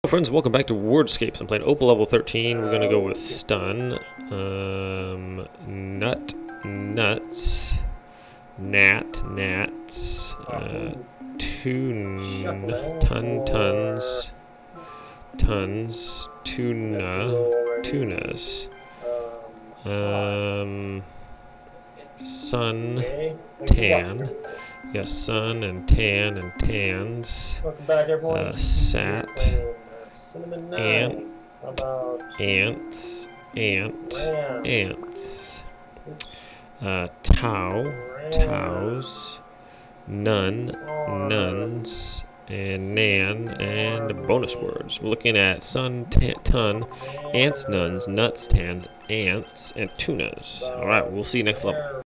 Hello friends, welcome back to WORDSCAPES. I'm playing Opal level 13. We're gonna go with stun, nut, nuts, gnats, tune, tons, tunas, sun, tan. Yes, sun and tan and tans. Sat, ants, tows, nuns, and nan, and bonus words. We're looking at sun, ton, ants, nuns, nuts, tans, ants, and tunas. Alright, we'll see you next level.